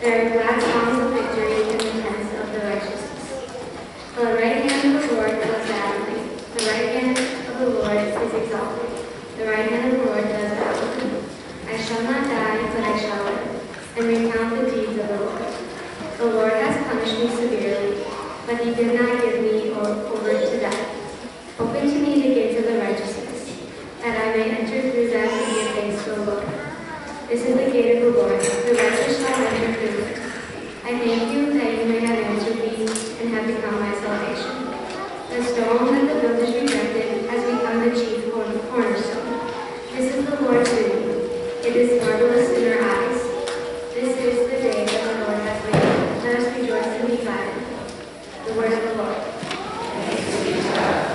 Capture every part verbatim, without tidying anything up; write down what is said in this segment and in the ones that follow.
There are glad songs of victory in the tents of the righteous. The right hand of the Lord does admirably. The right hand of the Lord is exalted. The right hand of the Lord does admirably. I shall not die, but I shall live, and recount the deeds of the Lord. The Lord has punished me severely, but he did not give me over to death. Open to me the gates of the righteousness, that I may enter through them and give thanks to the Lord. This is the gate of the Lord. The righteous shall enter through it. I thank you that you may have answered me and have become my salvation. The stone that the builders rejected has become the chief cornerstone. This is the Lord's doing. It is marvelous in our eyes. This is the day that the Lord has made. Let us rejoice and be glad in it. The word of the Lord. Thanks be to God.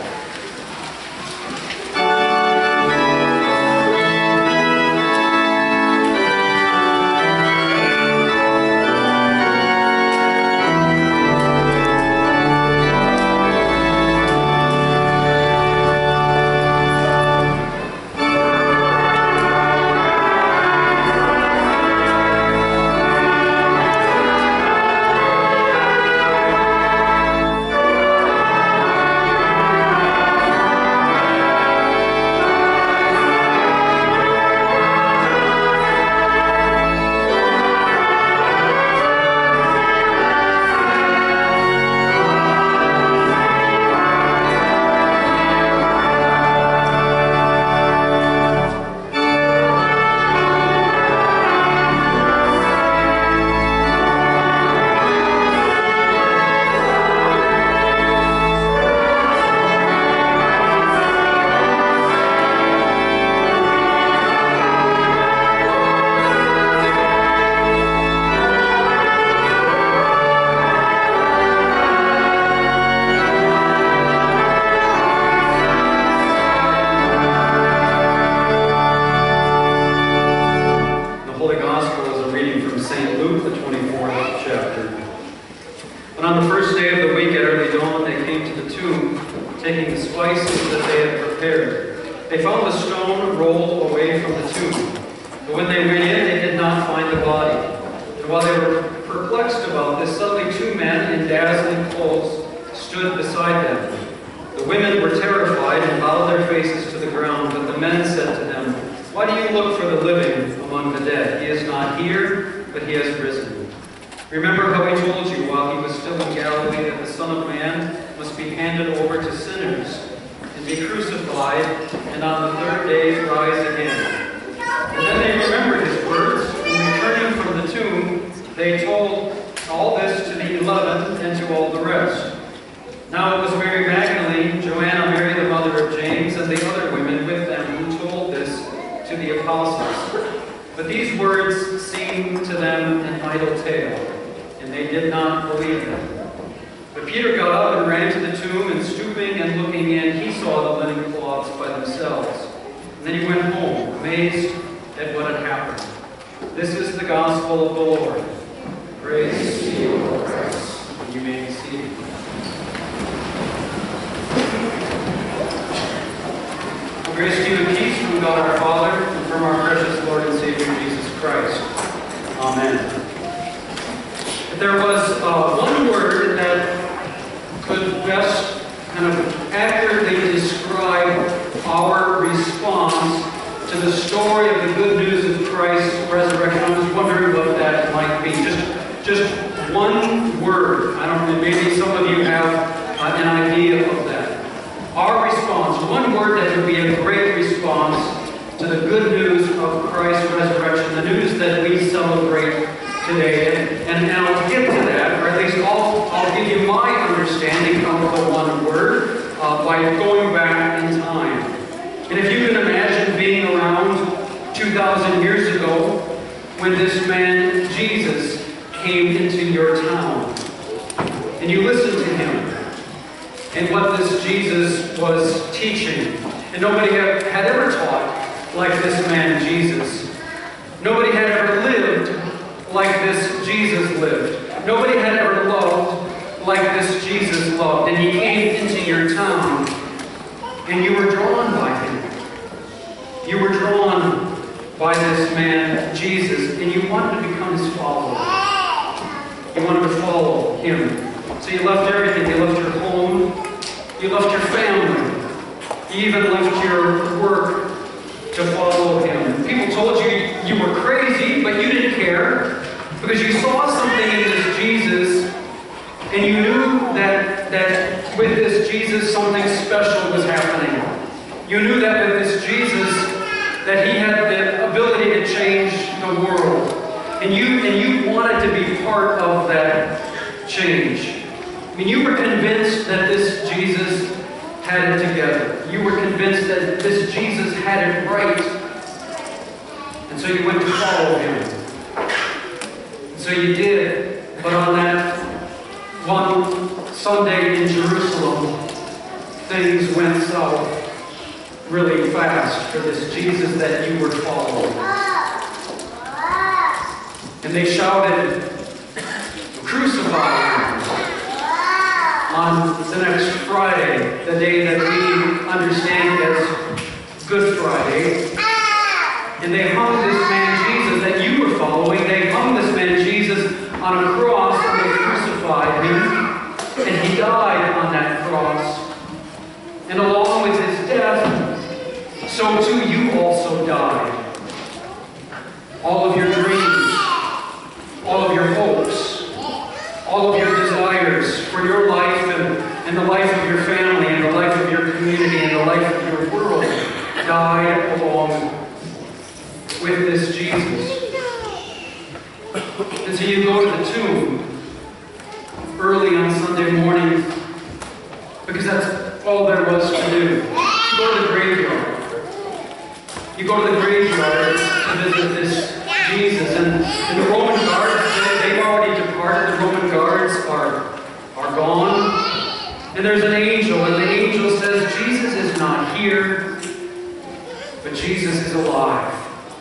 by this man, Jesus, and you wanted to become his follower. You wanted to follow him. So you left everything. You left your home. You left your family. You even left your work to follow him. People told you you were crazy, but you didn't care because you saw something in this Jesus, and you knew that, that with this Jesus something special was happening. You knew that with this Jesus that he had the ability to change the world. And you, and you wanted to be part of that change. I mean, you were convinced that this Jesus had it together. You were convinced that this Jesus had it right. And so you went to follow him. And so you did. But on that one Sunday in Jerusalem, things went south really fast for this Jesus that you were following. And they shouted, "Crucify him," on the next Friday, the day that we understand as Good Friday. And they hung this man Jesus that you were following, they hung this man Jesus on a cross and they crucified him. And he died on that cross. And along with his death, so too you also died. All of your dreams, all of your hopes, all of your desires for your life and, and the life of your family and the life of your community and the life of your world died along with this Jesus. And so you go to the tomb early on Sunday morning because that's all there was to do. You go to the graveyard. You go to the graveyard to visit this Jesus. And, and the Roman guards, they, they've already departed. The Roman guards are, are gone. And there's an angel, and the angel says, Jesus is not here, but Jesus is alive.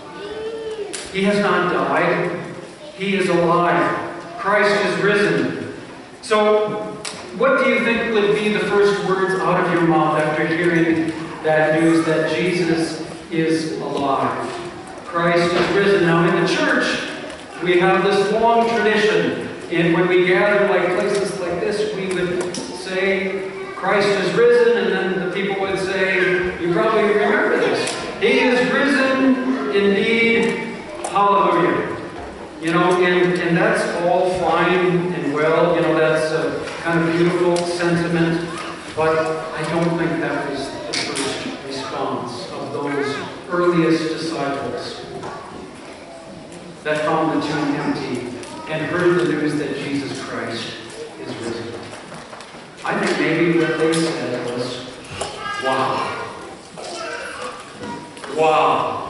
He has not died. He is alive. Christ is risen. So, what do you think would be the first words out of your mouth after hearing that news that Jesus is alive? Christ is risen. Now, in the church, we have this long tradition. And when we gather like places like this, we would say, Christ is risen, and then the people would say, you probably remember this. He is risen indeed. Hallelujah. You know, and, and that's all fine and well. You know, that's a kind of beautiful sentiment. But I don't think that was the first response of those earliest disciples that found the tomb empty and heard the news that Jesus Christ is risen. I think maybe what they said was, wow. Wow.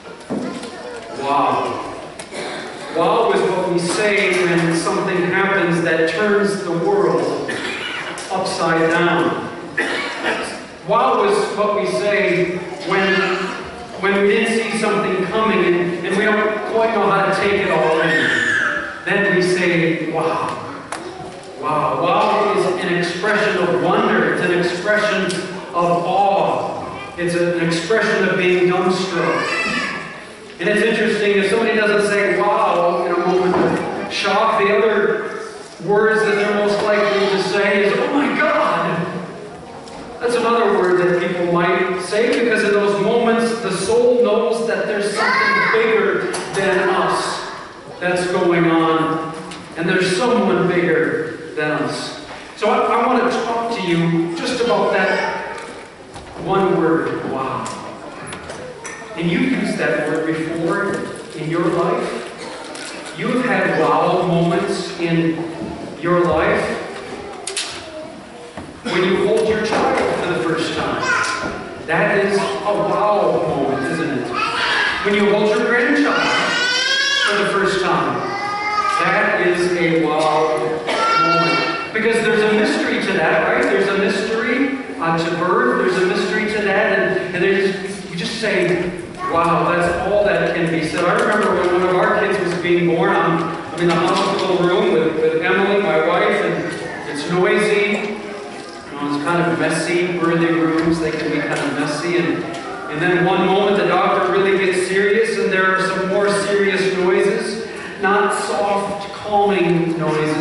Wow. Wow is what we say when something happens that turns the world upside down. Wow is what we say when, when we didn't see something coming and, and we don't quite know how to take it all in. Then we say, wow. Wow. Wow is an expression of wonder. It's an expression of awe. It's an expression of being dumbstruck. And it's interesting, if somebody doesn't say wow in a moment of shock, the other words that they're most likely to say is, oh my God. That's another word that people might say, because in those moments the soul knows that there's something bigger than us that's going on. And there's someone bigger than us. So I, I want to talk to you just about that one word, wow. And you've used that word before in your life. You've had wow moments in your life. When you hold your child for the first time. That is a wow moment, isn't it? When you hold your grandchild for the first time. That is a wow moment. Because there's a mystery to that, right? There's a mystery uh, to birth. There's a mystery to that. And, and there's, you just say, wow, that's all that can be said. I remember when one of our kids was being born, I'm, I'm in the hospital room with, with Emily, my wife, and it's noisy. You know, it's kind of messy. Birthing rooms, they can be kind of messy. And, and then one moment the doctor really gets serious and there are some more serious noises. Not soft, calming noises,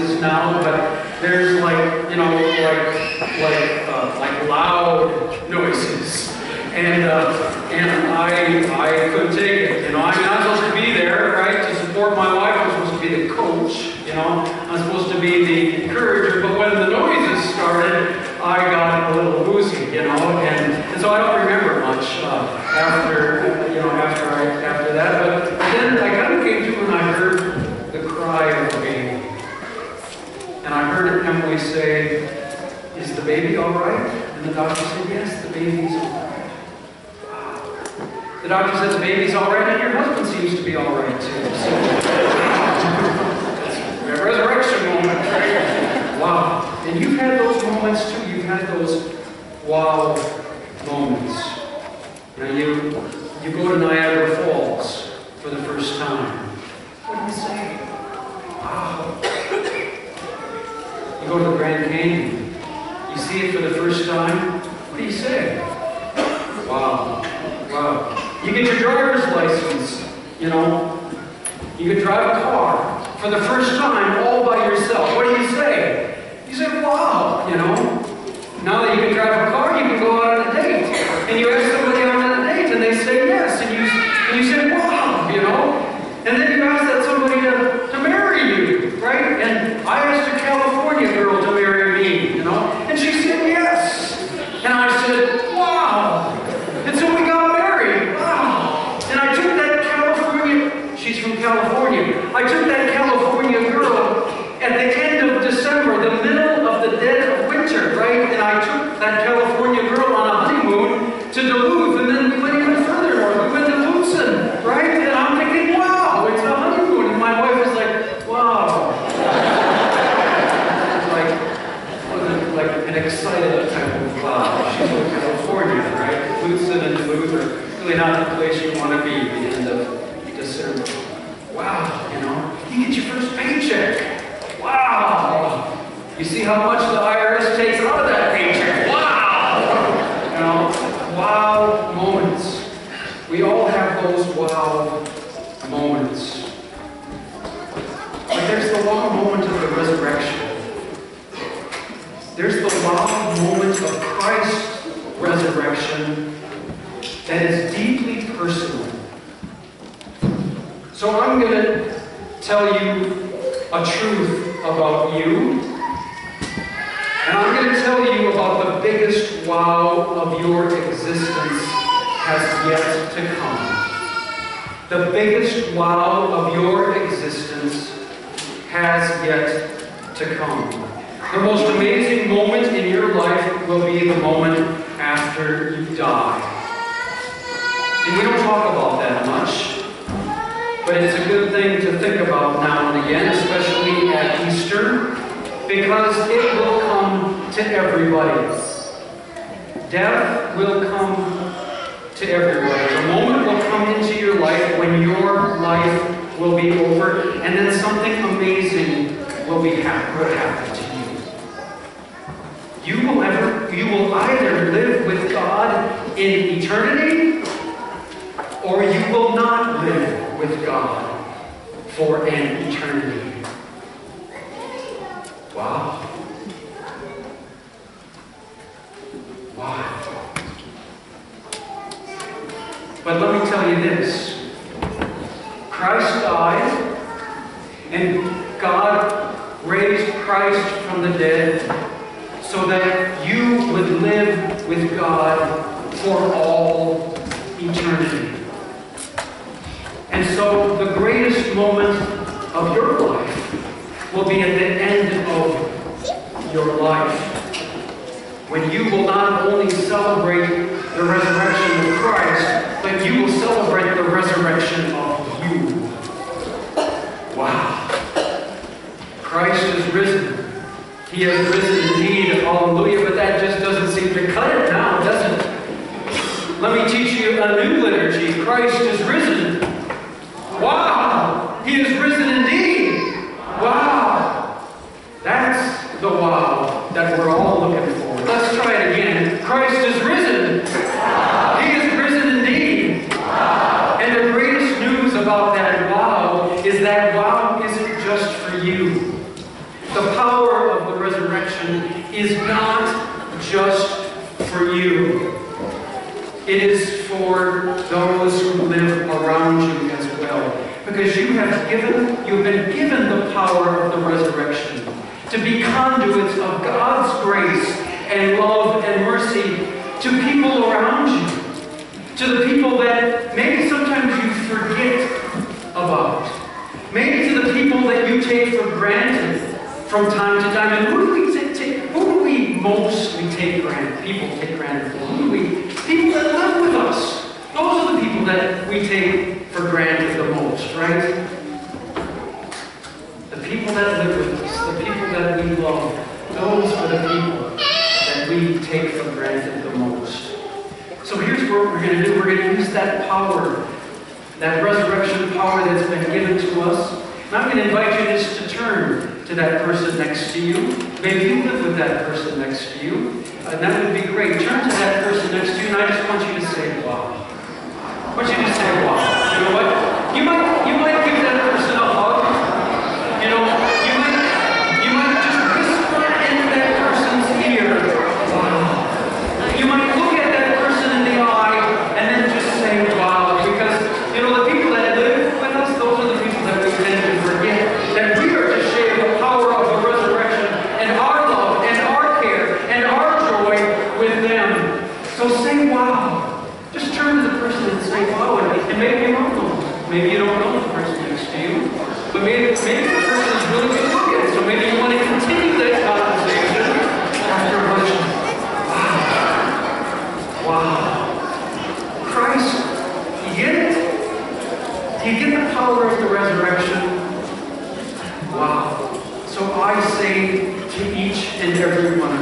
You know, I'm supposed to be the encourager, but when the noises started, I got a little woozy, you know, and, and so I don't remember much uh, after, you know, after I, after that. But then I kind of came to when I heard the cry of the baby. And I heard Emily say, "Is the baby all right?" And the doctor said, "Yes, the baby's all right." Wow. The doctor said, "The baby's all right, and your husband seems to be all right, too." So, it's a resurrection moment, right? Wow. And you've had those moments, too. You've had those wow moments. You know, you, you go to Niagara Falls for the first time. What do you say? Wow. You go to the Grand Canyon. You see it for the first time. What do you say? Wow. Wow. You get your driver's license, you know. You can drive a car for the first time all by yourself. What do you say? You say, wow, you know. Now that you can drive a car, you can go out on a date. And you ask somebody out on a date and they say yes. And you, and you say, wow, you know. And then you ask that somebody to, to marry you, right? And I asked a California girl to marry me, you know. And she said yes. And I said, wow. And so we got married. Wow. And I took that California, she's from California. I took that California girl at the end of December, the middle of the dead of winter, right? And I took that California girl on a honeymoon to Duluth, and then we went even further north. We went to Lucin, right? And I'm thinking, wow, it's a honeymoon. And my wife was like, wow. It was like, wasn't like an excited type of wow. She's from California, right? Lucin and Duluth are really not the place you want to be at the end of December. Wow, you know, you get your first paycheck. Wow! You see how much the I R S takes out of that paycheck. Wow! You know, wow moments. We all have those wow moments. But there's the wow moment of the resurrection. There's the wow moment of Christ's resurrection that is deeply personal. So I'm going to tell you a truth about you, and I'm going to tell you about the biggest wow of your existence has yet to come. The biggest wow of your existence has yet to come. The most amazing moment in your life will be the moment after you die. And we don't talk about that much. But it's a good thing to think about now and again, especially at Easter, because it will come to everybody. Death will come to everybody. The moment will come into your life when your life will be over, and then something amazing will be happen, will happen to you. You will ever, you will either live with God in eternity, or you will not live with God for an eternity. Wow. Wow. But let me tell you this. Christ died, and God raised Christ from the dead so that you would live with God for all eternity. And so the greatest moment of your life will be at the end of your life, when you will not only celebrate the resurrection of Christ, but you will celebrate the resurrection of you. Wow. Christ is risen. He has risen indeed. Hallelujah. But that just doesn't seem to cut it now, does it? Let me teach you a new liturgy. Christ is risen. Wow! He is risen indeed! Wow! That's the wow that we're all looking for. Let's try it again. Christ is risen! Wow. He is risen indeed! Wow. And the greatest news about that wow is that wow isn't just for you. The power of the resurrection is not just for you. It is for those who live around you as well. Because you have given, you've been given the power of the resurrection, to be conduits of God's grace and love and mercy to people around you, to the people that maybe sometimes you forget about, maybe to the people that you take for granted from time to time. And who do we take? take who do we mostly take granted? People take granted for. Who do we? People that live with us. Those are the people that we take for granted the most, right? The people that live with us, the people that we love, those are the people that we take for granted the most. So here's what we're going to do. We're going to use that power, that resurrection power that's been given to us. And I'm going to invite you just to turn to that person next to you. Maybe you live with that person next to you. And that would be great. Turn to that person next to you, and I just want you to say, wow. I want you to say, wow. You know what? You might, you might give that person a hug. You know, you might, you might just whisper into that person's ear, wow. You might look at that person in the eye and then just say, wow. Because, you know, the people that live with us, those are the people that we tend to forget. That we are to share the power of the resurrection and our love and our care and our joy with them. So say, wow. Just turn to the person and say, wow. And maybe you don't know. Maybe you don't know the person next to you. But maybe, maybe the person is really good looking. So maybe you want to continue that conversation after worship. Wow. Wow. Christ, you get it? Do you get the power of the resurrection? Wow. So I say to each and every one of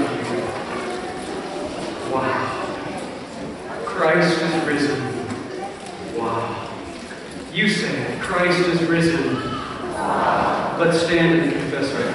you, wow. Christ is risen. Wow. You say it. Christ is risen. Wow. Let's stand and confess right now.